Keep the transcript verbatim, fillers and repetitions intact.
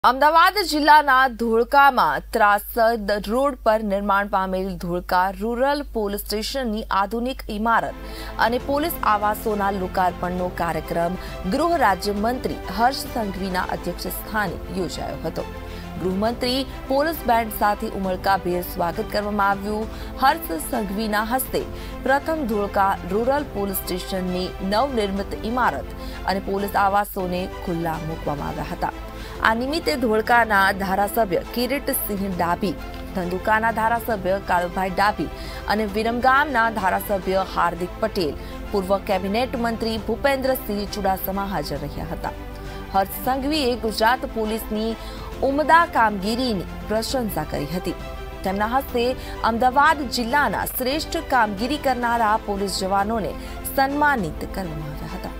અમદાવાદ જિલ્લાના ધોળકામાં ત્રાસદ રોડ પર નિર્માણ પામેલ ધોળકા રૂરલ પોલીસ સ્ટેશનની આધુનિક ઇમારત અને પોલીસ આવાસોના લોકાર્પણનો કાર્યક્રમ ગૃહ રાજ્યમંત્રી હર્ષ સંઘવીના અધ્યક્ષસ્થાને યોજાયો હતો। ગૃહમંત્રી પોલીસ બેન્ડ સાથે ઉમળકાભેર સ્વાગત કરવામાં આવ્યું। હર્ષ સંઘવીના હસ્તે પ્રથમ ધોળકા રૂરલ પોલીસ સ્ટેશનની નવનિર્મિત ઇમારત અને પોલીસ આવાસોને ખુલ્લા મૂકવામાં આવ્યા હતા। આ નિમિત્તે ધોળકાના ધારાસભ્ય કિરીટસિંહ ડાભી, ધંધુકાના ધારાસભ્ય કાળુભાઈ ડાભી અને વિરમગામના ધારાસભ્ય હાર્દિક પટેલ, પૂર્વ કેબિનેટ મંત્રી ભૂપેન્દ્રસિંહ ચુડાસમા હાજર રહ્યા હતા। હર્ષ સંઘવીએ ગુજરાત પોલીસની ઉમદા કામગીરીની પ્રશંસા કરી હતી। તેમના હસ્તે અમદાવાદ જિલ્લાના શ્રેષ્ઠ કામગીરી કરનારા પોલીસ જવાનોને સન્માનિત કરવામાં આવ્યા હતા।